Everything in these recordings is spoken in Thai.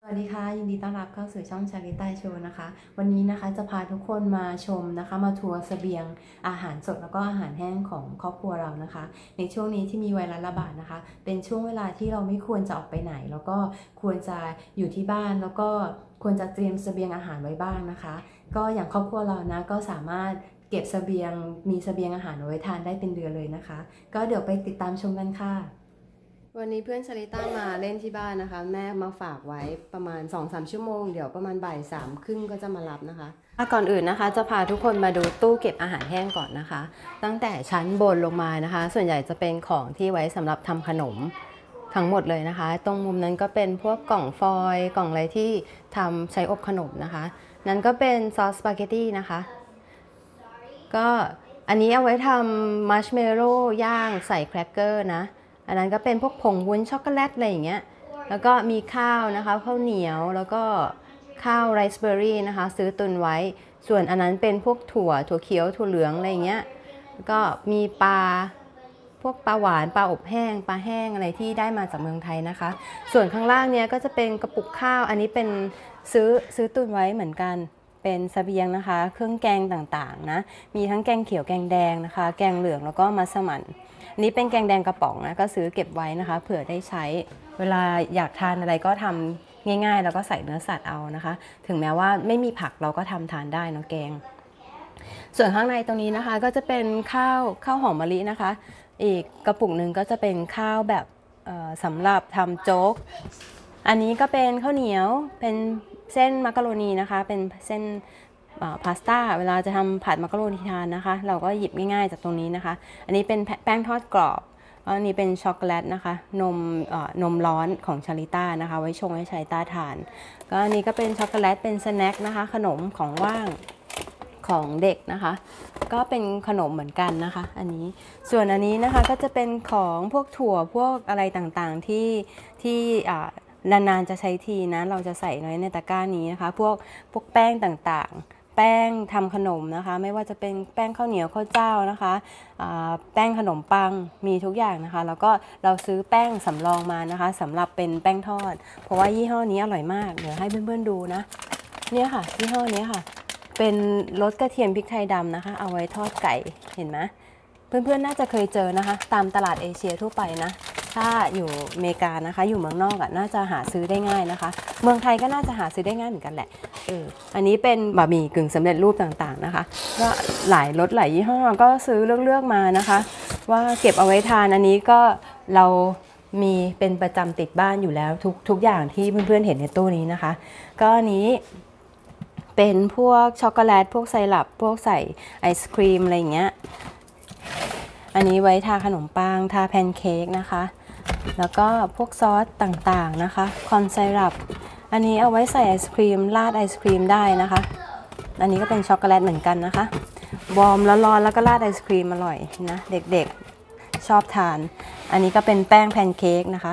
สวัสดีค่ะยินดีต้อนรับเข้าสู่ช่องชาลิต้าโชว์นะคะวันนี้นะคะจะพาทุกคนมาชมนะคะมาทัวร์เสบียงอาหารสดแล้วก็อาหารแห้งของครอบครัวเรานะคะในช่วงนี้ที่มีไวรัสระบาดนะคะเป็นช่วงเวลาที่เราไม่ควรจะออกไปไหนแล้วก็ควรจะอยู่ที่บ้านแล้วก็ควรจะเตรียมเสบียงอาหารไว้บ้างนะคะก็อย่างครอบครัวเรานะก็สามารถเก็บเสบียงมีเสบียงอาหารไว้ทานได้เป็นเดือนเลยนะคะก็เดี๋ยวไปติดตามชมกันค่ะวันนี้เพื่อนชลิต้ามาเล่นที่บ้านนะคะแม่มาฝากไว้ประมาณ 2-3 ชั่วโมงเดี๋ยวประมาณบ่าย 3 ครึ่งก็จะมารับนะคะก่อนอื่นนะคะจะพาทุกคนมาดูตู้เก็บอาหารแห้งก่อนนะคะตั้งแต่ชั้นบนลงมานะคะส่วนใหญ่จะเป็นของที่ไว้สำหรับทำขนมทั้งหมดเลยนะคะตรงมุมนั้นก็เป็นพวกกล่องฟอยล์กล่องอะไรที่ทำใช้อบขนมนะคะนั้นก็เป็นซอสสปาเกตตี้นะคะก็อันนี้เอาไว้ทำมัชเมลโล่ย่างใส่แครกเกอร์นะอันนั้นก็เป็นพวกผงวุ้นช็อกโกแลตอะไรอย่างเงี้ยแล้วก็มีข้าวนะคะข้าวเหนียวแล้วก็ข้าวไรซ์เบอร์รี่นะคะซื้อตุนไว้ส่วนอันนั้นเป็นพวกถั่วเขียวถั่วเหลืองอะไรอย่างเงี้ยแล้วก็มีปลาพวกปลาหวานปลาอบแห้งปลาแห้งอะไรที่ได้มาจากเมืองไทยนะคะส่วนข้างล่างเนี้ยก็จะเป็นกระปุกข้าวอันนี้เป็นซื้อตุนไว้เหมือนกันเป็นเสบียงนะคะเครื่องแกงต่างๆนะมีทั้งแกงเขียวแกงแดงนะคะแกงเหลืองแล้วก็มัสมั่นนี้เป็นแกงแดงกระป๋องนะก็ซื้อเก็บไว้นะคะเผื่อได้ใช้เวลาอยากทานอะไรก็ทำง่ายๆแล้วก็ใส่เนื้อสัตว์เอานะคะถึงแม้ว่าไม่มีผักเราก็ทำทานได้นะแกงส่วนข้างในตรงนี้นะคะก็จะเป็นข้าวหอมมะลินะคะอีกกระปุกหนึ่งก็จะเป็นข้าวแบบสำหรับทำโจ๊กอันนี้ก็เป็นข้าวเหนียวเป็นเส้นมักกะโรนีนะคะเป็นเส้นพาสต้าเวลาจะทำผัดมักกะโรนีทานนะคะเราก็หยิบง่ายๆจากตรงนี้นะคะอันนี้เป็นแป้งทอดกรอบอันนี้เป็นช็อกโกแลตนะคะนมร้อนของชาลิต้านะคะไว้ชงให้ชาลิต้าทานก็อันนี้ก็เป็นช็อกโกแลตเป็นสแน็คนะคะขนมของว่างของเด็กนะคะก็เป็นขนมเหมือนกันนะคะอันนี้ส่วนอันนี้นะคะก็จะเป็นของพวกถั่วพวกอะไรต่างๆที่นานๆจะใช้ทีนะเราจะใส่ในตะกร้านี้นะคะพวกแป้งต่างๆแป้งทำขนมนะคะไม่ว่าจะเป็นแป้งข้าวเหนียวข้าวเจ้านะคะแป้งขนมปังมีทุกอย่างนะคะแล้วก็เราซื้อแป้งสำรองมานะคะสำหรับเป็นแป้งทอดเพราะว่ายี่ห้อนี้อร่อยมากเดี๋ยวให้เพื่อนๆดูนะเนี่ยค่ะยี่ห้อนี้ค่ะเป็นรสกระเทียมพริกไทยดำนะคะเอาไว้ทอดไก่เห็นไหมเพื่อนๆน่าจะเคยเจอนะคะตามตลาดเอเชียทั่วไปนะถ้าอยู่อเมริกานะคะอยู่เมืองนอกน่าจะหาซื้อได้ง่ายนะคะเมืองไทยก็น่าจะหาซื้อได้ง่ายเหมือนกันแหละอันนี้เป็นบะหมี่กึ่งสำเร็จรูปต่างๆนะคะก็หลายรสหลายยี่ห้อก็ซื้อเลือกมานะคะว่าเก็บเอาไว้ทานอันนี้ก็เรามีเป็นประจำติดบ้านอยู่แล้วทุกอย่างที่เพื่อนๆเห็นในตู้นี้นะคะก็อันนี้เป็นพวกช็อกโกแลตพวกไซรัปพวกใส่ไอศครีมอะไรอย่างเงี้ยอันนี้ไว้ทาขนมปังทาแพนเค้กนะคะแล้วก็พวกซอสต่างๆนะคะคอนไซรัปอันนี้เอาไว้ใส่ไอศครีมราดไอศครีมได้นะคะอันนี้ก็เป็นช็อกโกแลตเหมือนกันนะคะวอร์มร้อนๆแล้วก็ราดไอศครีมอร่อยนะเด็กๆชอบทานอันนี้ก็เป็นแป้งแพนเค้กนะคะ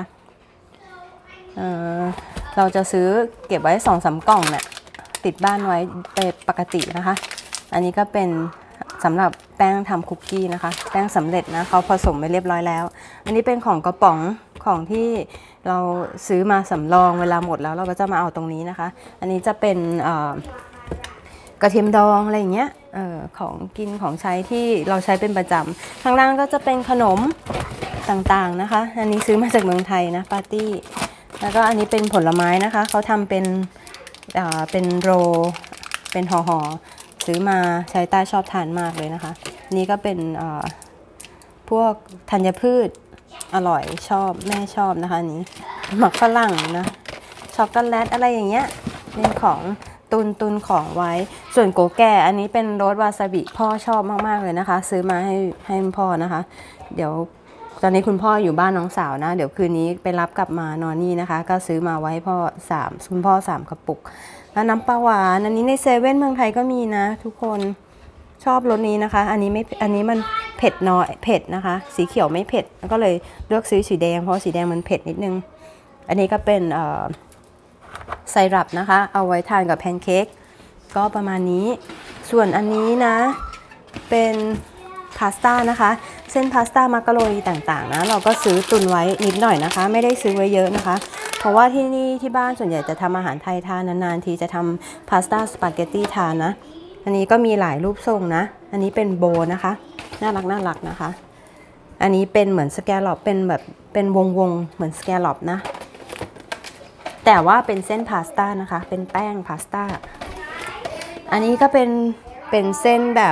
เราจะซื้อเก็บไว้ 2-3 กล่องเนี่ยติดบ้านไว้เป็นปกตินะคะอันนี้ก็เป็นสำหรับแป้งทำคุกกี้นะคะแป้งสำเร็จนะเขาผสมไปเรียบร้อยแล้วอันนี้เป็นของกระป๋องของที่เราซื้อมาสำรองเวลาหมดแล้วเราก็จะมาเอาตรงนี้นะคะอันนี้จะเป็นกระเทียมดองอะไรอย่างเงี้ยของกินของใช้ที่เราใช้เป็นประจำข้างล่างก็จะเป็นขนมต่างๆนะคะอันนี้ซื้อมาจากเมืองไทยนะปาร์ตี้แล้วก็อันนี้เป็นผลไม้นะคะเขาทำเป็นโรเป็นห่อซื้อมาใช้ต้าชอบทานมากเลยนะคะนี่ก็เป็นพวกธัญพืชอร่อยชอบแม่ชอบนะคะนี้หมักฝรั่งนะช็อกโกแลตอะไรอย่างเงี้ยเป็นของตุนของไว้ส่วนโกแก่อันนี้เป็นรสวาซาบิพ่อชอบมากๆเลยนะคะซื้อมาให้พ่อนะคะเดี๋ยวตอนนี้คุณพ่ออยู่บ้านน้องสาวนะเดี๋ยวคืนนี้ไปรับกลับมานอนนี่นะคะก็ซื้อมาไว้พ่อคุณพ่อ3 กระปุกแล้วน้ำปลาหวานอันนี้ในเซเว่นเมืองไทยก็มีนะทุกคนชอบรสนี้นะคะอันนี้มันเผ็ดน้อยเผ็ดนะคะสีเขียวไม่เผ็ดก็เลยเลือกซื้อสีแดงเพราะสีแดงมันเผ็ดนิดนึงอันนี้ก็เป็นไซรัปนะคะเอาไว้ทานกับแพนเค้กก็ประมาณนี้ส่วนอันนี้นะเป็นพาสต้านะคะเส้นพาสต้ามักกะโรนีต่างๆนะเราก็ซื้อตุนไว้นิดหน่อยนะคะไม่ได้ซื้อไว้เยอะนะคะเพราะว่าที่นี่ที่บ้านส่วนใหญ่จะทำอาหารไทยทานนานๆทีจะทำพาสต้าสปาเกตตี้ทานนะอันนี้ก็มีหลายรูปทรงนะอันนี้เป็นโบนะคะน่ารักนะคะอันนี้เป็นเหมือนสแกลลอปเป็นแบบเป็นวงเหมือนสแกลลอปนะแต่ว่าเป็นเส้นพาสต้านะคะเป็นแป้งพาสต้าอันนี้ก็เป็นเส้นแบบ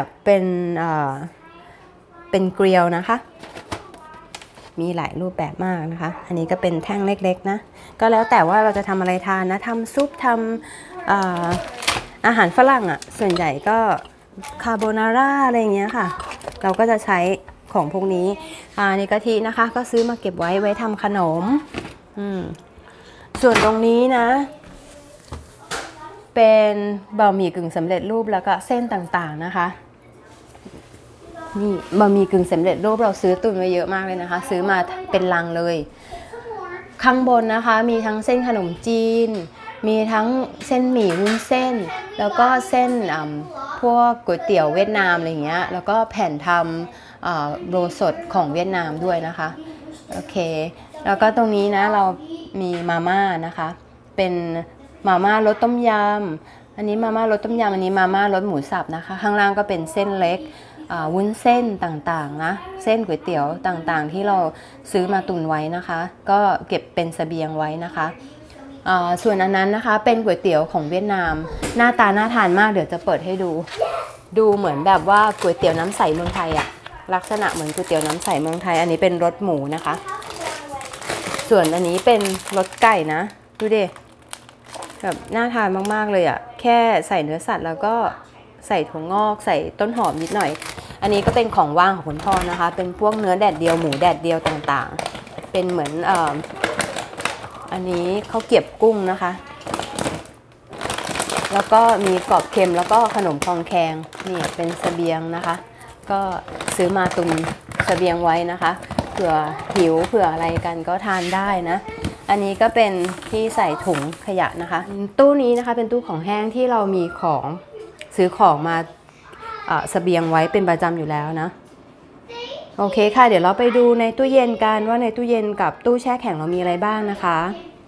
เป็นเกลียวนะคะมีหลายรูปแบบมากนะคะอันนี้ก็เป็นแท่งเล็กๆนะก็แล้วแต่ว่าเราจะทำอะไรทานนะทำซุปทำอาหารฝรั่งอ่ะส่วนใหญ่ก็คาโบนาร่าอะไรอย่างเงี้ยค่ะเราก็จะใช้ของพวกนี้นี่กะทินะคะก็ซื้อมาเก็บไว้ทำขนมส่วนตรงนี้นะเป็นบะหมี่กึ่งสำเร็จรูปแล้วก็เส้นต่างๆนะคะนี่บะหมี่กึ่งสำเร็จรูปเราซื้อตุนไว้เยอะมากเลยนะคะซื้อมาเป็นลังเลยข้างบนนะคะมีทั้งเส้นขนมจีนมีทั้งเส้นหมี่วุ้นเส้นแล้วก็เส้นพวกก๋วยเตี๋ยวเวียดนามอะไรเงี้ยแล้วก็แผ่นทำโรสดของเวียดนามด้วยนะคะโอเคแล้วก็ตรงนี้นะเรามีมาม่านะคะเป็นมาม่ารสต้มยำอันนี้มาม่ารสต้มยำอันนี้มาม่ารสหมูสับนะคะข้างล่างก็เป็นเส้นเล็กวุ้นเส้นต่างๆนะเส้นก๋วยเตี๋ยวต่างๆที่เราซื้อมาตุนไว้นะคะก็เก็บเป็นเสบียงไว้นะคะส่วนอันนั้นนะคะเป็นก๋วยเตี๋ยวของเวียดนามหน้าตาน่าทานมากเดี๋ยวจะเปิดให้ดูเหมือนแบบว่าก๋วยเตี๋ยวน้ำใสเมืองไทยอะลักษณะเหมือนก๋วยเตี๋ยวน้ำใสเมืองไทยอันนี้เป็นรสหมูนะคะส่วนอันนี้เป็นรสไก่นะดูดิแบบน่าทานมากๆเลยอะแค่ใส่เนื้อสัตว์แล้วก็ใส่ถั่วงอกใส่ต้นหอมนิดหน่อยอันนี้ก็เป็นของว่างของคุณพ่อนะคะเป็นพวกเนื้อแดดเดียวหมูแดดเดียวต่างๆเป็นเหมือนอันนี้ข้าวเกรี๊ยบกุ้งนะคะแล้วก็มีกรอบเค็มแล้วก็ขนมคองแคงนี่เป็นเสบียงนะคะก็ซื้อมาตุนเสบียงไว้นะคะเผื่อหิวเผื่ออะไรกันก็ทานได้นะอันนี้ก็เป็นที่ใส่ถุงขยะนะคะตู้นี้นะคะเป็นตู้ของแห้งที่เรามีของซื้อของมาเสบียงไว้เป็นประจำอยู่แล้วนะโอเคค่ะเดี๋ยวเราไปดูในตู้เย็นกันว่าในตู้เย็นกับตู้แช่แข็งเรามีอะไรบ้างนะคะ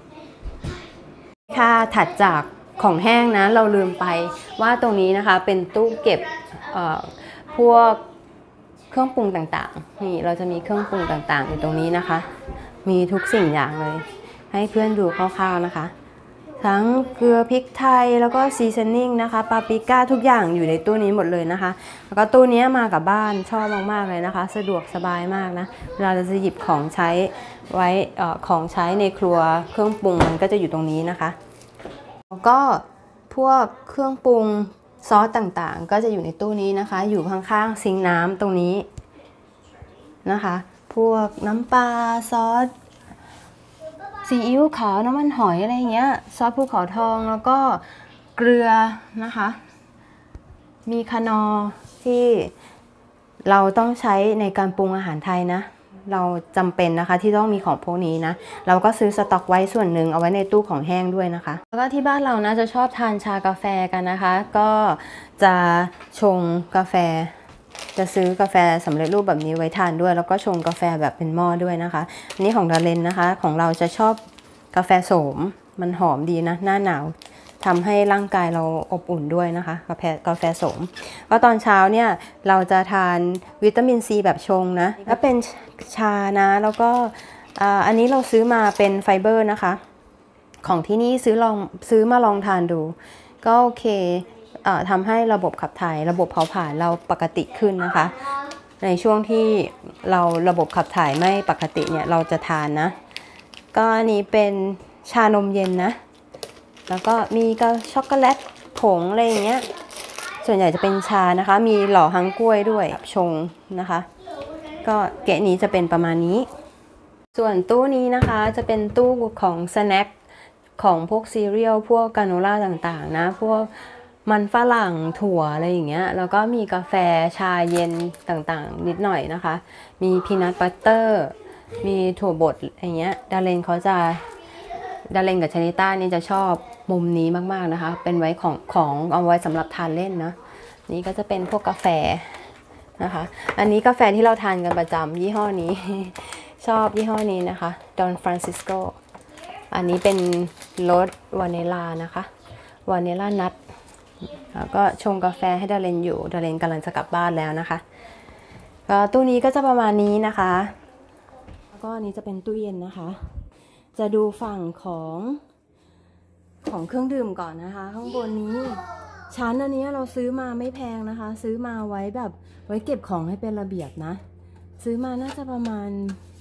ค่ะถัดจากของแห้งนะเราลืมไปว่าตรงนี้นะคะเป็นตู้เก็บพวกเครื่องปรุงต่างๆนี่เราจะมีเครื่องปรุงต่างๆอยู่ตรงนี้นะคะมีทุกสิ่งอย่างเลยให้เพื่อนดูคร่าวๆนะคะทั้งเกลือพริกไทยแล้วก็ซีซันนิ่งนะคะปาปริก้าทุกอย่างอยู่ในตู้นี้หมดเลยนะคะแล้วก็ตู้นี้มากับบ้านชอบมากๆเลยนะคะสะดวกสบายมากนะเวลาเราจะหยิบของใช้ไว้ของใช้ในครัวเครื่องปรุงมันก็จะอยู่ตรงนี้นะคะแล้วก็พวกเครื่องปรุงซอสต่างๆก็จะอยู่ในตู้นี้นะคะอยู่ข้างๆซิงค์น้ำตรงนี้นะคะพวกน้ำปลาซอสซีอิ๊วขาวน้ำมันหอยอะไรเงี้ยซอสภูเขาทองแล้วก็เกลือนะคะมีคนอร์ที่เราต้องใช้ในการปรุงอาหารไทยนะเราจำเป็นนะคะที่ต้องมีของพวกนี้นะเราก็ซื้อสต็อกไว้ส่วนหนึ่งเอาไว้ในตู้ของแห้งด้วยนะคะแล้วก็ที่บ้านเรานะจะชอบทานชากาแฟกันนะคะก็จะชงกาแฟจะซื้อกาแฟสำเร็จรูปแบบนี้ไว้ทานด้วยแล้วก็ชงกาแฟแบบเป็นหม้อด้วยนะคะอันนี้ของดาเลนนะคะของเราจะชอบกาแฟโสมมันหอมดีนะหน้าหนาวทำให้ร่างกายเราอบอุ่นด้วยนะคะกาแฟโสมก็ตอนเช้าเนี่ยเราจะทานวิตามินซีแบบชงนะก็เป็นชานะแล้วก็อันนี้เราซื้อมาเป็นไฟเบอร์นะคะของที่นี่ซื้อมาลองทานดูก็โอเคทำให้ระบบขับถ่ายระบบเผาผลาญเราปกติขึ้นนะคะในช่วงที่เราระบบขับถ่ายไม่ปกติเนี่ยเราจะทานนะก็อันนี้เป็นชานมเย็นนะแล้วก็มีก็ช็อกโกแลตผงอะไรอย่างเงี้ยส่วนใหญ่จะเป็นชานะคะมีหล่อฮังกล้วยด้วยชงนะคะก็เกะนี้จะเป็นประมาณนี้ส่วนตู้นี้นะคะจะเป็นตู้ของสแน็คของพวกซีเรียลพวกกราโนล่าต่างๆนะพวกมันฝรั่งถั่วอะไรอย่างเงี้ยแล้วก็มีกาแฟชาเย็นต่างๆนิดหน่อยนะคะมีพีนัทบัตเตอร์มีถั่วบดอย่างเงี้ยดาเลนกับชานิต้านี่จะชอบมุมนี้มากๆนะคะเป็นไว้ของเอาไว้สำหรับทานเล่นนะนี่ก็จะเป็นพวกกาแฟนะคะอันนี้กาแฟที่เราทานกันประจำยี่ห้อนี้ชอบยี่ห้อนี้นะคะ Don Francisco อันนี้เป็นรสวานิลานะคะวานิลานัทแล้วก็ชงกาแฟให้ดาเลนอยู่ดาเลนกำลังจะกลับบ้านแล้วนะคะตู้นี้ก็จะประมาณนี้นะคะแล้วก็อันนี้จะเป็นตู้เย็นนะคะจะดูฝั่งของเครื่องดื่มก่อนนะคะข้างบนนี้ชั้นอันนี้เราซื้อมาไม่แพงนะคะซื้อมาไว้แบบไว้เก็บของให้เป็นระเบียบนะซื้อมาน่าจะประมาณ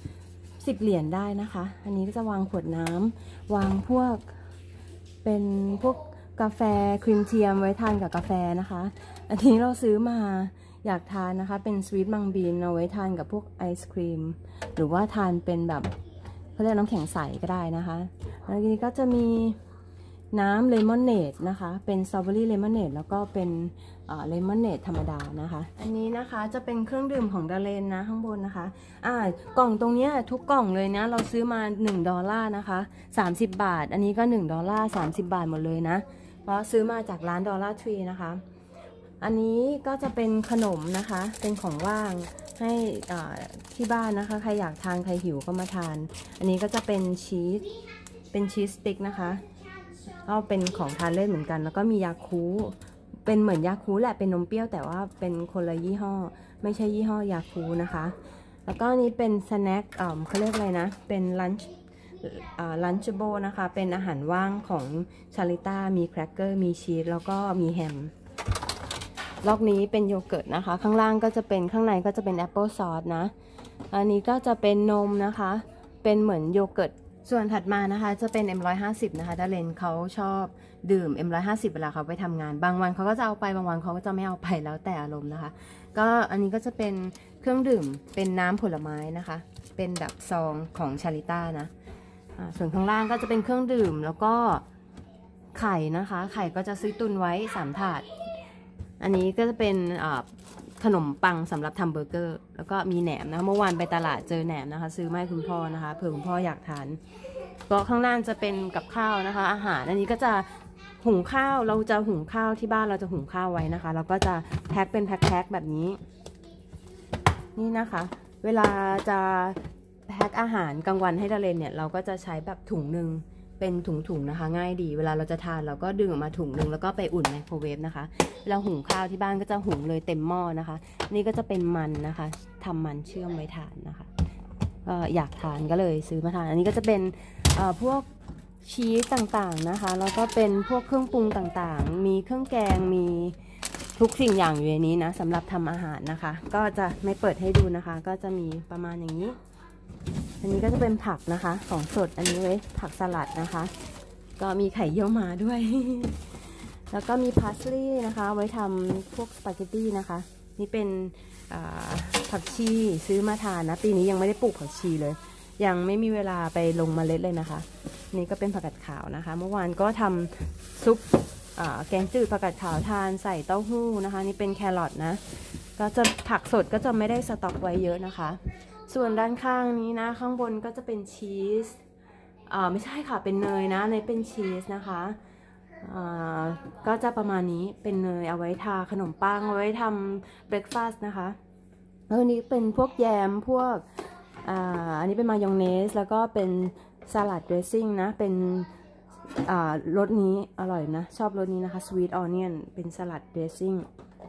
10 เหรียญได้นะคะอันนี้ก็จะวางขวดน้ำวางพวกเป็นพวกกาแฟครีมเทียมไว้ทานกับกาแฟนะคะอันนี้เราซื้อมาอยากทานนะคะเป็นสวีทมังบีนเอาไว้ทานกับพวกไอศครีมหรือว่าทานเป็นแบบเขาเรียกน้ำแข็งใสก็ได้นะคะอันนี้ก็จะมีน้ำเลมอนเนดนะคะเป็นสตรอเบอรี่เลมอนเนดแล้วก็เป็นเลมอนเนดธรรมดานะคะอันนี้นะคะจะเป็นเครื่องดื่มของดาเลนนะข้างบนนะคะกล่องตรงนี้ทุกกล่องเลยนะเราซื้อมา$1นะคะ30 บาทอันนี้ก็$1 30 บาทหมดเลยนะเพราะซื้อมาจากร้านดอลลาร์ทรีนะคะอันนี้ก็จะเป็นขนมนะคะเป็นของว่างให้ที่บ้านนะคะใครอยากทานใครหิวก็มาทานอันนี้ก็จะเป็นชีสสติ๊กนะคะก็เป็นของทานเล่นเหมือนกันแล้วก็มียาคูเป็นเหมือนยาคูแหละเป็นนมเปรี้ยวแต่ว่าเป็นคนละยี่ห้อไม่ใช่ยี่ห้อยาคูนะคะแล้วก็นี้เป็นสแน็คเขาเรียกอะไรนะเป็นลันช์โบนะคะเป็นอาหารว่างของชาลิต้ามีแครกเกอร์มีชีสแล้วก็มีแฮมล็อกนี้เป็นโยเกิร์ตนะคะข้างล่างก็จะเป็นข้างในก็จะเป็นแอปเปิลซอสนะอันนี้ก็จะเป็นนมนะคะเป็นเหมือนโยเกิร์ตส่วนถัดมานะคะจะเป็น M150 นะคะดาเลนเขาชอบดื่ม M150 เวลาเขาไปทำงานบางวันเขาก็จะเอาไปบางวันเขาก็จะไม่เอาไปแล้วแต่อารมณ์นะคะก็อันนี้ก็จะเป็นเครื่องดื่มเป็นน้ำผลไม้นะคะเป็นแบบซองของชาลิต้านะส่วนข้างล่างก็จะเป็นเครื่องดื่มแล้วก็ไข่นะคะไข่ก็จะซื้อตุนไว้3 ถาดอันนี้ก็จะเป็นขนมปังสำหรับทำเบอร์เกอร์แล้วก็มีแหนมนะเมื่อวานไปตลาดเจอแหนมนะคะซื้อมาให้คุณพ่อนะคะเผื่อคุณพ่ออยากทานก็ข้างล่างจะเป็นกับข้าวนะคะอาหารอันนี้ก็จะหุงข้าวเราจะหุงข้าวที่บ้านเราจะหุงข้าวไว้นะคะเราก็จะแพ็คเป็นแพ็คแบบนี้นี่นะคะเวลาจะแพ็คอาหารกลางวันให้ดาเลนเนี่ยเราก็จะใช้แบบถุงหนึ่งเป็นถุงนะคะง่ายดีเวลาเราจะทานเราก็ดึงออกมาถุงหนึ่งแล้วก็ไปอุ่นไมโครเวฟนะคะเราหุงข้าวที่บ้านก็จะหุงเลยเต็มหม้อนะคะนี่ก็จะเป็นมันนะคะทำมันเชื่อมไว้ทานนะคะอยากทานก็เลยซื้อมาทานอันนี้ก็จะเป็นพวกชีสต่างๆนะคะแล้วก็เป็นพวกเครื่องปรุงต่างๆมีเครื่องแกงมีทุกสิ่งอย่างอยู่ในนี้นะสำหรับทำอาหารนะคะก็จะไม่เปิดให้ดูนะคะก็จะมีประมาณอย่างนี้อันนี้ก็จะเป็นผักนะคะของสดอันนี้ไว้ผักสลัดนะคะก็มีไข่เยี่ยวม้าด้วย แล้วก็มีพาสลีย์นะคะไว้ทำพวกสปาเกตตี้นะคะนี่เป็นผักชีซื้อมาทานนะปีนี้ยังไม่ได้ปลูกผักชีเลยยังไม่มีเวลาไปลงเมล็ดเลยนะคะนี่ก็เป็นผักกาดขาวนะคะเมื่อวานก็ทำซุปแกงจืดผักกาดขาวทานใส่เต้าหู้นะคะนี่เป็นแครอทนะก็จะผักสดก็จะไม่ได้สต็อกไว้เยอะนะคะส่วนด้านข้างนี้นะข้างบนก็จะเป็นชีสไม่ใช่ค่ะเป็นเนยนะในเป็นชีสนะคะก็จะประมาณนี้เป็นเนยเอาไว้ทาขนมปังเอาไว้ทำเบรคฟาสต์นะคะแล้วนี้เป็นพวกแยมพวกอันนี้เป็นมายองเนสแล้วก็เป็นสลัดเดรสซิ่งนะเป็นรสนี้อร่อยนะชอบรสนี้นะคะสวีทออเนียนเป็นสลัดเดรสซิ่ง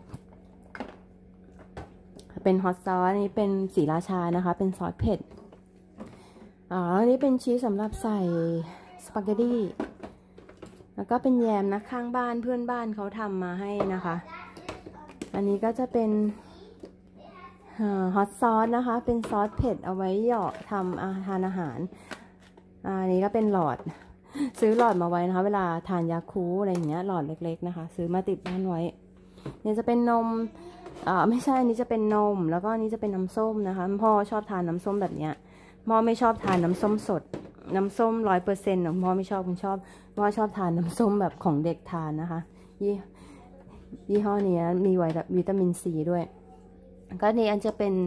เป็นฮอตซอสอันนี้เป็นศรีราชานะคะเป็นซอสเผ็ดอันนี้เป็นชีสสำหรับใส่สปาเกตตี้แล้วก็เป็นแยมนะข้างบ้านเพื่อนบ้านเขาทำมาให้นะคะอันนี้ก็จะเป็นฮอตซอสนะคะเป็นซอสเผ็ดเอาไว้เหยาะทำทานอาหารอันนี้ก็เป็นหลอดซื้อหลอดมาไว้นะคะเวลาทานยาคูอะไรอย่างเงี้ยหลอดเล็กๆนะคะซื้อมาติดบ้านไว้เนี่ยจะเป็นนมไม่ใช่อันนี้จะเป็นนมแล้วก็อันนี้จะเป็นน้ำส้มนะคะพ่อชอบทานน้ำส้มแบบเนี้ยพ่อไม่ชอบทานน้ำส้มสดน้ำส้ม100%ของพ่อไม่ชอบคุณพ่อชอบทานน้ำส้มแบบของเด็กทานนะคะยี่ห้อนี้มีวิตามินซีด้วยก็นี่อันจะเป็น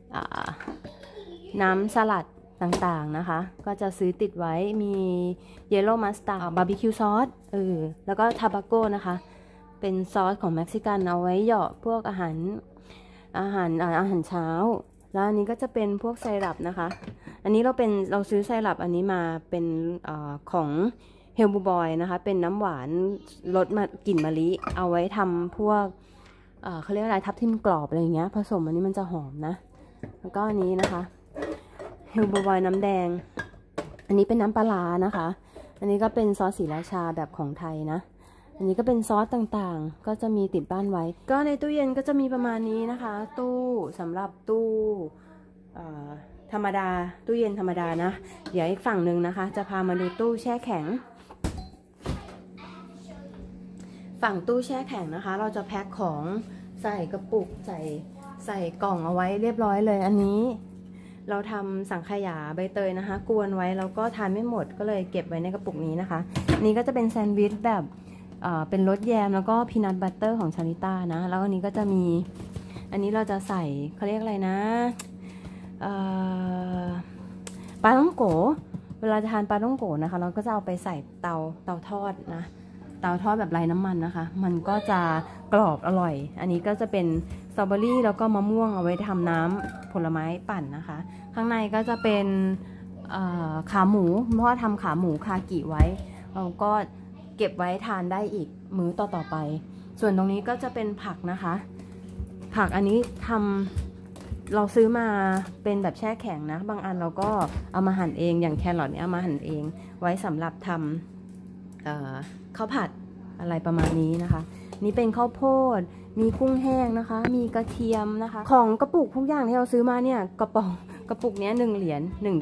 น้ำสลัดต่างๆนะคะก็จะซื้อติดไว้มีเยลโล่มัสตาร์ดบาร์บีคิวซอสแล้วก็ทาบาโก้นะคะเป็นซอสของเม็กซิกันเอาไว้เหยาะพวกอาหารเช้าแล้วอันนี้ก็จะเป็นพวกไซรัปนะคะอันนี้เราซื้อไซรัปอันนี้มาเป็นของเฮลบูบอยนะคะเป็นน้ำหวานรสกลิ่นมะลิเอาไว้ทำพวกเขาเรียกอะไรทับทิมกรอบอะไรอย่างเงี้ยผสมอันนี้มันจะหอมนะแล้วก็อันนี้นะคะเฮลบูบอยน้ำแดงอันนี้เป็นน้ำปลาร้านะคะอันนี้ก็เป็นซอสศรีราชาแบบของไทยนะอันนี้ก็เป็นซอสต่างๆก็จะมีติดบ้านไว้ก็ในตู้เย็นก็จะมีประมาณนี้นะคะตู้สำหรับตู้ธรรมดาตู้เย็นธรรมดานะเดี๋ยวอีกฝั่งหนึ่งนะคะจะพามาดูตู้แช่แข็งฝั่งตู้แช่แข็งนะคะเราจะแพ็คของใส่กระปุกใส่กล่องเอาไว้เรียบร้อยเลยอันนี้เราทำสังขยาใบเตยนะคะกวนไว้แล้วก็ทานไม่หมดก็เลยเก็บไว้ในกระปุกนี้นะคะอันนี้ก็จะเป็นแซนด์วิชแบบเป็นรสแยมแล้วก็พีนัทบัตเตอร์ของชาลิต้านะแล้วอันนี้ก็จะมีอันนี้เราจะใส่เขาเรียกอะไรนะปลาท่องโกเวลาจะทานปลาท่องโกนะคะเราก็จะเอาไปใส่เตาทอดนะเตาทอดแบบไร้น้ำมันนะคะมันก็จะกรอบอร่อยอันนี้ก็จะเป็นสตรอเบอรี่แล้วก็มะม่วงเอาไว้ทำน้ำผลไม้ปั่นนะคะข้างในก็จะเป็นขาหมูเพราะว่าทำขาหมูคากิไว้เราก็เก็บไว้ทานได้อีกมื้อต่อไปส่วนตรงนี้ก็จะเป็นผักนะคะผักอันนี้เราซื้อมาเป็นแบบแช่แข็งนะบางอันเราก็เอามาหั่นเองอย่างแครอทเนี่ยเอามาหั่นเองไว้สำหรับทำข้าวผัดอะไรประมาณนี้นะคะนี่เป็นข้าวโพดมีกุ้งแห้งนะคะมีกระเทียมนะคะของกระปุกทุกอย่างที่เราซื้อมาเนี่ยกระปุกนี้1 เหรียญ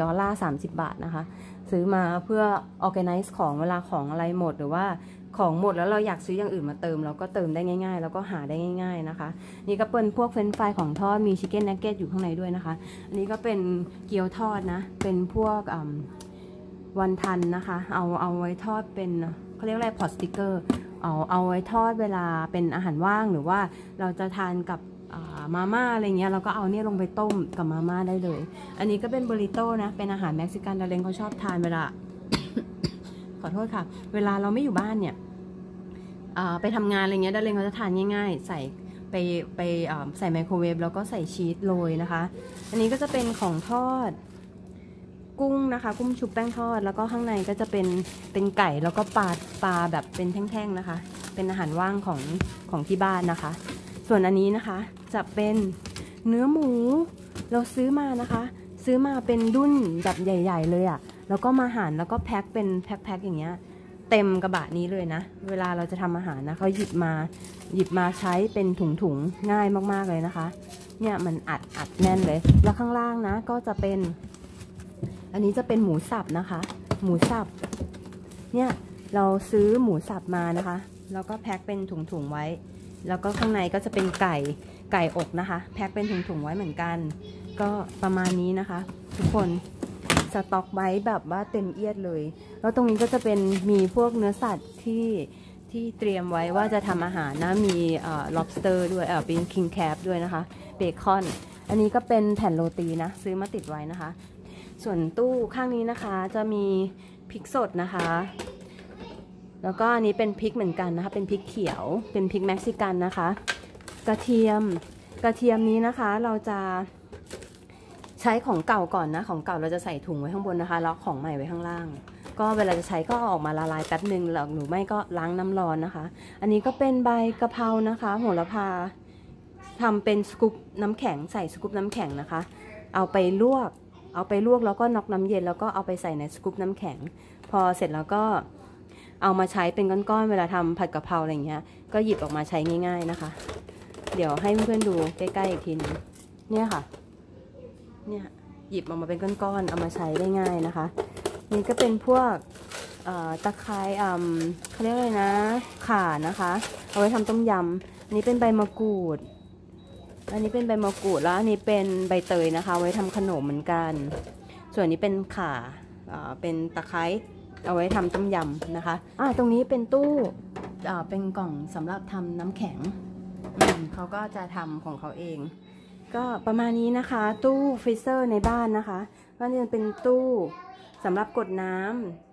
$1 30 บาทนะคะซื้อมาเพื่อ organize ของเวลาของอะไรหมดหรือว่าของหมดแล้วเราอยากซื้ออย่างอื่นมาเติมเราก็เติมได้ง่ายๆแล้วก็หาได้ง่ายๆนะคะนี่ก็เป็นพวกเฟรนช์ฟรายของทอดมีชิคเก้นนักเก็ตอยู่ข้างในด้วยนะคะอันนี้ก็เป็นเกี๊ยวทอดนะเป็นพวกวันทันนะคะเอาไว้ทอดเป็นเขาเรียกอะไรพอตสติกเกอร์เอาไว้ทอดเวลาเป็นอาหารว่างหรือว่าเราจะทานกับมาม่าอะไรเงี้ยเราก็เอาเนี่ยลงไปต้มกับมาม่าได้เลยอันนี้ก็เป็นบูริโต้นะเป็นอาหารเม็กซิกันดาเลงเขาชอบทานเวลา ขอโทษค่ะเวลาเราไม่อยู่บ้านเนี่ยไปทำงานอะไรเงี้ยดาเลงเขาจะทานง่ายๆใส่ไปใส่ไมโครเวฟแล้วก็ใส่ชีสโรยนะคะอันนี้ก็จะเป็นของทอดกุ้งนะคะกุ้งชุบแป้งทอดแล้วก็ข้างในก็จะเป็นไก่แล้วก็ปลาแบบเป็นแท่งๆนะคะเป็นอาหารว่างของที่บ้านนะคะส่วนอันนี้นะคะจะเป็นเนื้อหมูเราซื้อมานะคะซื้อมาเป็นดุ้นแบบใหญ่ๆเลยอะแล้วก็มาหั่นแล้วก็แพ็คเป็นแพ็คอย่างเงี้ยเต็มกระบะนี้เลยนะเวลาเราจะทำอาหารนะเขาหยิบมาใช้เป็นถุงง่ายมากๆเลยนะคะเนี่ยมันอัดแน่นเลยแล้วข้างล่างนะก็จะเป็นอันนี้จะเป็นหมูสับนะคะหมูสับเนี่ยเราซื้อหมูสับมานะคะแล้วก็แพ็คเป็นถุงไว้แล้วก็ข้างในก็จะเป็นไก่อกนะคะแพ็คเป็นถุงไว้เหมือนกันก็ประมาณนี้นะคะทุกคนสต็อกไว้แบบว่าเต็มเอียดเลยแล้วตรงนี้ก็จะเป็นมีพวกเนื้อสัตว์ที่เตรียมไว้ว่าจะทำอาหารนะมี lobster ด้วยเป็น king crab ด้วยนะคะเบคอนอันนี้ก็เป็นแผ่นโรตีนะซื้อมาติดไว้นะคะส่วนตู้ข้างนี้นะคะจะมีพริกสดนะคะแล้วก็อันนี้เป็นพริกเหมือนกันนะคะเป็นพริกเขียวเป็นพริกเม็กซิกันนะคะกระเทียมนี้นะคะเราจะใช้ของเก่าก่อนนะของเก่าเราจะใส่ถุงไว้ข้างบนนะคะแล้วของใหม่ไว้ข้างล่างก็เวลาจะใช้ก็ออกมาละลายแป๊บนึงหรือไม่ก็ล้างน้ำร้อนนะคะอันนี้ก็เป็นใบกะเพรานะคะโหระพาทำเป็นสกู๊ปน้ำแข็งใส่สกู๊ปน้ำแข็งนะคะเอาไปลวกแล้วก็น็อกน้ำเย็นแล้วก็เอาไปใส่ในสกู๊ปน้ำแข็งพอเสร็จแล้วก็เอามาใช้เป็นก้อนๆเวลาทำผัดกะเพราอะไรเงี้ยก็หยิบออกมาใช้ง่ายๆนะคะเดี๋ยวให้เพื่อนๆดูใกล้ๆอีกทีนึงเนี่ยค่ะเนี่ยหยิบออกมาเป็นก้อนๆเอามาใช้ได้ง่ายนะคะนี่ก็เป็นพวกตะไคร้เขาเรียกอะไรนะข่านะคะเอาไว้ทำต้มยำอันนี้เป็นใบมะกรูดแล้วอันนี้เป็นใบเตยนะคะไว้ทำขนมเหมือนกันส่วนนี้เป็นข่าเป็นตะไคร้เอาไว้ทำต้มยำนะคะตรงนี้เป็นตู้เป็นกล่องสำหรับทำน้ำแข็งเขาก็จะทำของเขาเองก็ประมาณนี้นะคะตู้ฟรีเซอร์ในบ้านนะคะก็จะเป็นตู้สำหรับกดน้ำ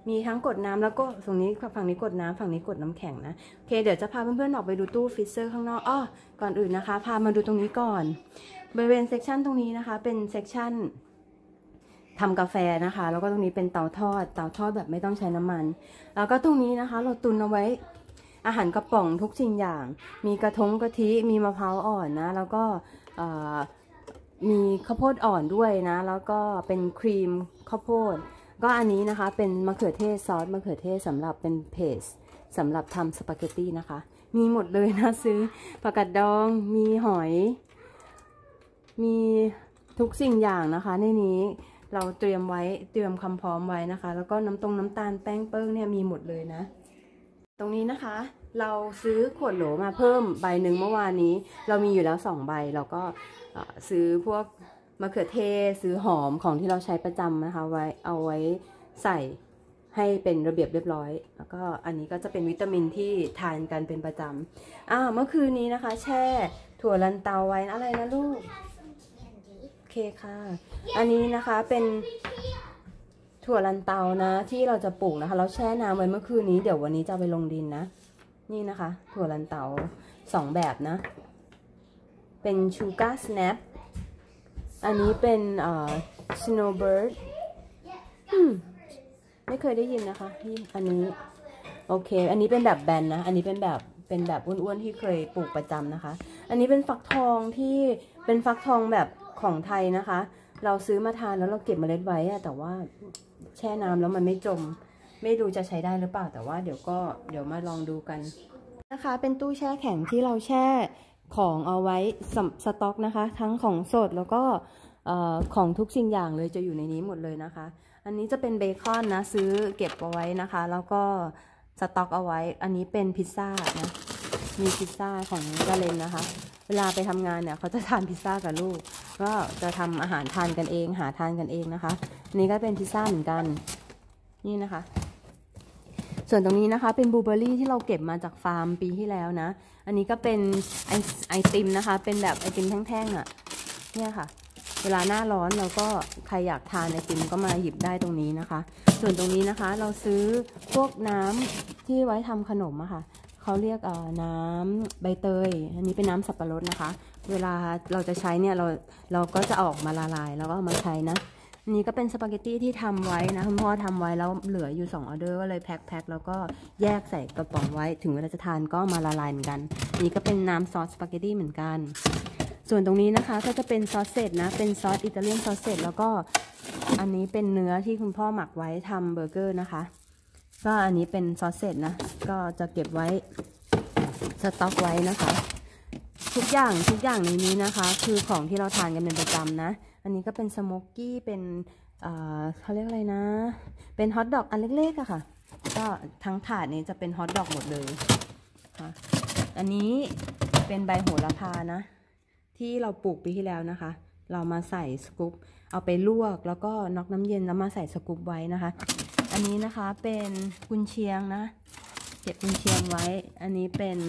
มีทั้งกดน้ำแล้วก็ตรงนี้ฝั่งนี้กดน้ำฝั่งนี้กดน้ำแข็งนะโอเคเดี๋ยวจะพาเพื่อนๆออกไปดูตู้ฟรีเซอร์ข้างนอกก่อนอื่นนะคะพามาดูตรงนี้ก่อนบริเวณเซกชันตรงนี้นะคะเป็นเซกชันทำกาแฟนะคะแล้วก็ตรงนี้เป็นเตาทอดแบบไม่ต้องใช้น้ำมันแล้วก็ตรงนี้นะคะเราตุนเอาไว้อาหารกระป๋องทุกสิ่งอย่างมีกะทิมีมะพร้าวอ่อนนะแล้วก็มีข้าวโพดอ่อนด้วยนะแล้วก็เป็นครีมข้าวโพดก็อันนี้นะคะเป็นมะเขือเทศซอสมะเขือเทศสำหรับเป็นเพสสำหรับทำสปาเกตตี้นะคะมีหมดเลยนะซื้อผักกาดดองมีหอยมีทุกสิ่งอย่างนะคะในนี้เราเตรียมความพร้อมไว้นะคะแล้วก็น้ำตาลแป้งเปิ้งเนี่ยมีหมดเลยนะตรงนี้นะคะเราซื้อขวดโหลมาเพิ่มใบหนึ่งเมื่อวานนี้เรามีอยู่แล้ว2 ใบเราก็ซื้อพวกมะเขือเทศซื้อหอมของที่เราใช้ประจำนะคะเอาไว้ใส่ให้เป็นระเบียบเรียบร้อยแล้วก็อันนี้ก็จะเป็นวิตามินที่ทานกันเป็นประจำเมื่อคืนนี้นะคะแช่ถั่วลันเตาไว้อะไรนะลูกโอเคค่ะอันนี้นะคะเป็นถั่วลันเตานะที่เราจะปลูกนะคะเราแช่น้ำไว้เมื่อคืนนี้เดี๋ยววันนี้จะไปลงดินนะนี่นะคะถั่วลันเตา2 แบบนะเป็นชูการ์สแนปอันนี้เป็นsnowbird ไม่เคยได้ยินนะคะอันนี้โอเคอันนี้เป็นแบบแบนนะอันนี้เป็นแบบอ้วนๆที่เคยปลูกประจำนะคะอันนี้เป็นฟักทองที่เป็นฟักทองแบบของไทยนะคะเราซื้อมาทานแล้วเราเก็บเมล็ดไว้แต่ว่าแช่น้ำแล้วมันไม่จมไม่รู้จะใช้ได้หรือเปล่าแต่ว่าเดี๋ยวมาลองดูกันนะคะเป็นตู้แช่แข็งที่เราแช่ของเอาไว้สต็อกนะคะทั้งของสดแล้วก็ของทุกสิ่งอย่างเลยจะอยู่ในนี้หมดเลยนะคะอันนี้จะเป็นเบคอนนะซื้อเก็บเอาไว้นะคะแล้วก็สต็อกเอาไว้อันนี้เป็นพิซซ่านะมีพิซซ่าของกาเลนนะคะเวลาไปทำงานเนี่ยเขาจะทานพิซซ่ากับลูกก็จะทำอาหารทานกันเองหาทานกันเองนะคะนี่ก็เป็นพิซซ่าเหมือนกันนี่นะคะส่วนตรงนี้นะคะเป็นบลูเบอร์รี่ที่เราเก็บมาจากฟาร์มปีที่แล้วนะอันนี้ก็เป็นไอติมนะคะเป็นแบบไอติมแท่งๆเนี่ยค่ะเวลาหน้าร้อนเราก็ใครอยากทานไอติมก็มาหยิบได้ตรงนี้นะคะส่วนตรงนี้นะคะเราซื้อพวกน้ำที่ไว้ทำขนมอะค่ะเขาเรียกน้ำใบเตยอันนี้เป็นน้ำสับปะรดนะคะเวลาเราจะใช้เนี่ยเราก็จะออกมาละลายแล้วก็เอามาใช้นะนี่ก็เป็นสปาเกตตี้ที่ทำไว้นะคุณพ่อทำไว้แล้วเหลืออยู่2 ออเดอร์ก็เลยแพ็คแล้วก็แยกใส่กระป๋องไว้ถึงเวลาจะทานก็มาละลายเหมือนกันนี่ก็เป็นน้ำซอสสปาเกตตี้เหมือนกันส่วนตรงนี้นะคะก็จะเป็นซอสเสร็จนะเป็นซอสอิตาเลียนซอสเสร็จแล้วก็อันนี้เป็นเนื้อที่คุณพ่อหมักไว้ทำเบอร์เกอร์นะคะก็อันนี้เป็นซอสเสร็จนะก็จะเก็บไว้สต็อกไว้นะคะทุกอย่างในนี้นะคะคือของที่เราทานกันเป็นประจำนะอันนี้ก็เป็นสโมกกี้เป็นเขาเรียกอะไรนะเป็นฮอทดอกอันเล็กๆอะค่ะก็ทั้งถาดนี้จะเป็นฮอทดอกหมดเลยค่ะอันนี้เป็นใบโหระพานะที่เราปลูกปีที่แล้วนะคะเรามาใส่สกู๊ปเอาไปลวกแล้วก็น็อกน้ำเย็นแล้วมาใส่สกู๊ปไว้นะคะอันนี้นะคะเป็นกุนเชียงนะเก็บกุนเชียงไว้อันนี้เป็น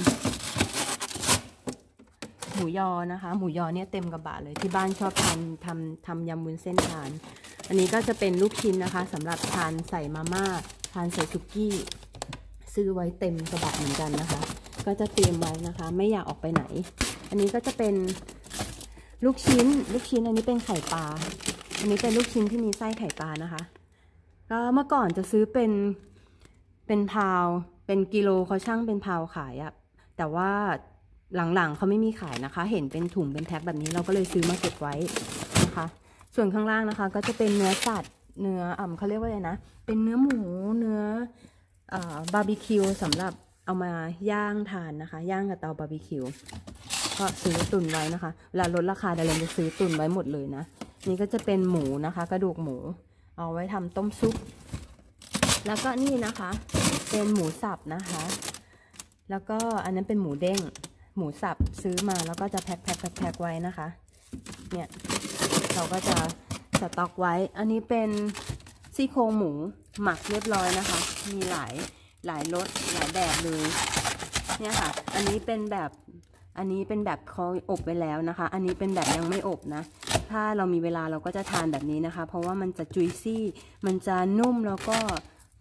หมูยอนะคะหมูยอเนี่ยเต็มกระบะเลยที่บ้านชอบทำยำวุ้นเส้นทานอันนี้ก็จะเป็นลูกชิ้นนะคะสำหรับทานใส่มาม่าทานใส่ซุกี้ซื้อไว้เต็มกระบะเหมือนกันนะคะก็จะเตรียมไว้นะคะไม่อยากออกไปไหนอันนี้ก็จะเป็นลูกชิ้นอันนี้เป็นไข่ปลาอันนี้เป็นลูกชิ้นที่มีไส้ไข่ปลานะคะก็เมื่อก่อนจะซื้อเป็นพาวเป็นกิโลเขาช่างเป็นพาวขายอะแต่ว่าหลังๆเขาไม่มีขายนะคะเห็นเป็นถุงเป็นแพ็คแบบนี้เราก็เลยซื้อมาเก็บไว้นะคะส่วนข้างล่างนะคะก็จะเป็นเนื้อสัตว์เนื้อเขาเรียกว่าอะไรนะเป็นเนื้อหมูเนื้อบาร์บีคิวสำหรับเอามาย่างทานนะคะย่างกับเตาบาร์บีคิวก็ซื้อตุนไว้นะคะเวลาลดราคาเดี๋ยวเราจะซื้อตุนไว้หมดเลยนะนี่ก็จะเป็นหมูนะคะกระดูกหมูเอาไว้ทำต้มซุปแล้วก็นี่นะคะเป็นหมูสับนะคะแล้วก็อันนั้นเป็นหมูเด้งหมูสับซื้อมาแล้วก็จะแพ็คไว้นะคะเนี่ยเราก็จะสต็อกไว้อันนี้เป็นซี่โครงหมูหมักเรียบร้อยนะคะมีหลายรสหลายแบบเลยเนี่ยค่ะอันนี้เป็นแบบเขาอบไปแล้วนะคะอันนี้เป็นแบบยังไม่อบนะถ้าเรามีเวลาเราก็จะทานแบบนี้นะคะเพราะว่ามันจะจุยซี่มันจะนุ่มแล้วก็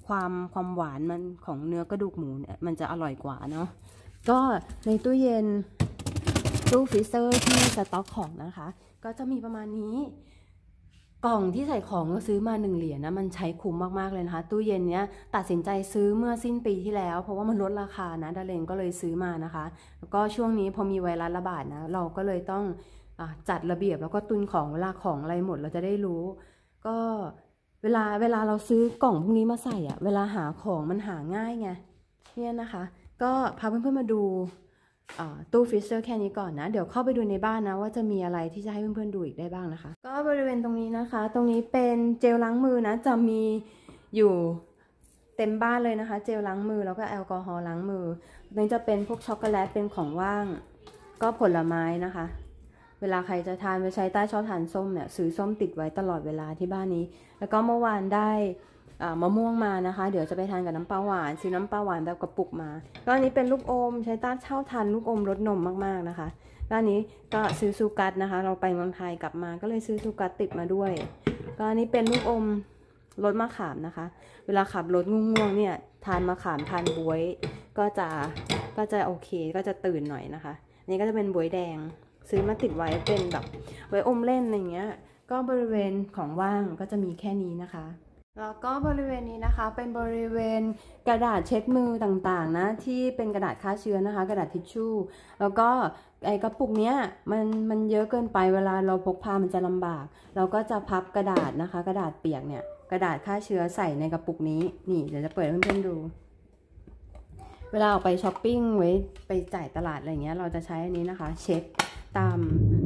ความหวานมันของเนื้อกระดูกหมูเนี่ยมันจะอร่อยกว่าเนาะก็ในตู้เย็นตู้ฟรีเซอร์ที่สต็อกของนะคะก็จะมีประมาณนี้กล่องที่ใส่ของก็ซื้อมา1 เหรียญนะมันใช้คุ้มมากๆเลยนะคะตู้เย็นเนี้ยตัดสินใจซื้อเมื่อสิ้นปีที่แล้วเพราะว่ามันลดราคานะดาเลนก็เลยซื้อมานะคะแล้วก็ช่วงนี้พอมีไวรัสระบาดนะเราก็เลยต้องจัดระเบียบแล้วก็ตุนของเวลาของอะไรหมดเราจะได้รู้ก็เวลาเราซื้อกล่องพวกนี้มาใส่เวลาหาของมันหาง่ายไงเนี่ยนะคะก็พาเพื่อนๆมาดูตู้ฟรีเซอร์แค่นี้ก่อนนะเดี๋ยวเข้าไปดูในบ้านนะว่าจะมีอะไรที่จะให้เพื่อนๆดูอีกได้บ้างนะคะก็บริเวณตรงนี้นะคะตรงนี้เป็นเจลล้างมือนะจะมีอยู่เต็มบ้านเลยนะคะเจลล้างมือแล้วก็แอลกอฮอล์ล้างมือนี่จะเป็นพวกช็อกโกแลตเป็นของว่างก็ผลไม้นะคะเวลาใครจะทานไปใช้ใต้ชอบทานส้มเนี่ยซื้อส้มติดไว้ตลอดเวลาที่บ้านนี้แล้วก็เมื่อวานได้มะม่วงมานะคะเดี๋ยวจะไปทานกับน้ำปลาหวานซื้อน้ำปลาหวานแบบกระปุกมาก็อันนี้เป็นลูกอมใช้ต้าเช่าทานลูกอมรสนมมากๆนะคะด้านนี้ก็ซื้อซูกัสนะคะเราไปเมืองไทยกลับมาก็เลยซื้อซูกัสติดมาด้วยก็อันนี้เป็นลูกอมรสมะขามนะคะเวลาขับรถง่วงๆเนี่ยทานมะขามทานบ๊วยก็จะโอเคก็จะตื่นหน่อยนะคะนี่ก็จะเป็นบ๊วยแดงซื้อมาติดไว้เป็นแบบไว้อมเล่นอะไรเงี้ยก็บริเวณของว่างก็จะมีแค่นี้นะคะแล้วก็บริเวณนี้นะคะเป็นบริเวณกระดาษเช็ดมือต่างๆนะที่เป็นกระดาษฆ่าเชื้อนะคะกระดาษทิชชู่แล้วก็ไอ้กระปุกเนี้ยมันเยอะเกินไปเวลาเราพกพามันจะลำบากเราก็จะพับกระดาษนะคะกระดาษเปียกเนี่ยกระดาษฆ่าเชื้อใส่ในกระปุกนี้นี่เดี๋ยวจะเปิดให้เพื่อนๆดูเวลาออกไปช้อปปิ้งไว้ไปจ่ายตลาดอะไรเงี้ยเราจะใช้อันนี้นะคะเช็ดตาม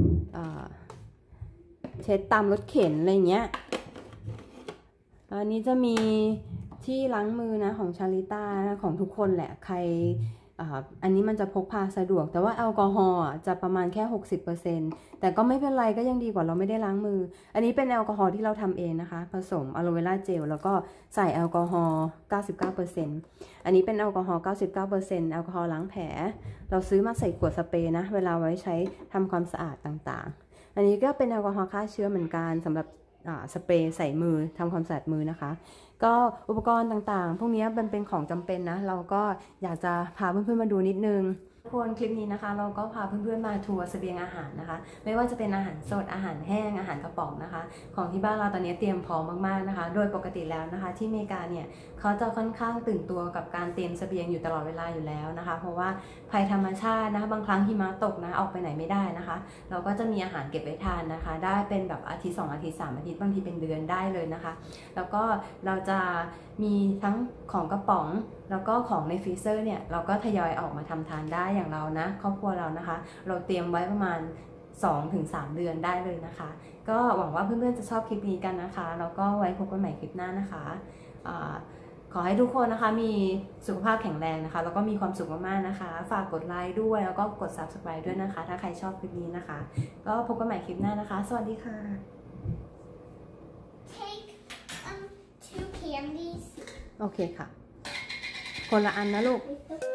รถเข็นอะไรเงี้ยอันนี้จะมีที่ล้างมือนะของชาลิต้านะของทุกคนแหละใครอันนี้มันจะพกพาสะดวกแต่ว่าแอลกอฮอล์จะประมาณแค่ 60% แต่ก็ไม่เป็นไรก็ยังดีกว่าเราไม่ได้ล้างมืออันนี้เป็นแอลกอฮอล์ที่เราทำเองนะคะผสมอะโลเวราเจลแล้วก็ใส่แอลกอฮอล์ 99% อันนี้เป็นแอลกอฮอล์ 99% แอลกอฮอล์ล้างแผลเราซื้อมาใส่ขวดสเปรย์นะเวลาไว้ใช้ทำความสะอาดต่างๆอันนี้ก็เป็นแอลกอฮอล์ฆ่าเชื้อเหมือนกันสำหรับสเปรย์ใส่มือทำความสะอาดมือนะคะก็อุปกรณ์ต่างๆพวกนี้มันเป็นของจำเป็นนะเราก็อยากจะพาเพื่อนๆมาดูนิดนึงทุกคนคลิปนี้นะคะเราก็พาเพื่อนๆมาทัวร์เสบียงอาหารนะคะไม่ว่าจะเป็นอาหารสดอาหารแห้งอาหารกระป๋องนะคะของที่บ้านเราตอนนี้เตรียมพร้อมมากๆนะคะโดยปกติแล้วนะคะที่อเมริกาเนี่ยเขาจะค่อนข้างตื่นตัวกับการเตรียมเสบียงอยู่ตลอดเวลาอยู่แล้วนะคะเพราะว่าภัยธรรมชาตินะคะบางครั้งหิมะตกนะออกไปไหนไม่ได้นะคะเราก็จะมีอาหารเก็บไว้ทานนะคะได้เป็นแบบอาทิตย์2 อาทิตย์3 อาทิตย์บางทีเป็นเดือนได้เลยนะคะแล้วก็เราจะมีทั้งของกระป๋องแล้วก็ของในฟรีเซอร์เนี่ยเราก็ทยอยออกมาทำทานได้อย่างเรานะครอบครัวเรานะคะเราเตรียมไว้ประมาณ 2-3 เดือนได้เลยนะคะก็หวังว่าเพื่อนๆจะชอบคลิปนี้กันนะคะแล้วก็ไว้พบกันใหม่คลิปหน้านะคะขอให้ทุกคนนะคะมีสุขภาพแข็งแรงนะคะแล้วก็มีความสุขมากๆนะคะฝากกดไลค์ด้วยแล้วก็กด Subscribe ด้วยนะคะถ้าใครชอบคลิปนี้นะคะก็พบกันใหม่คลิปหน้านะคะสวัสดีค่ะ Take 2 candies โอเคค่ะคนละอันนะลูก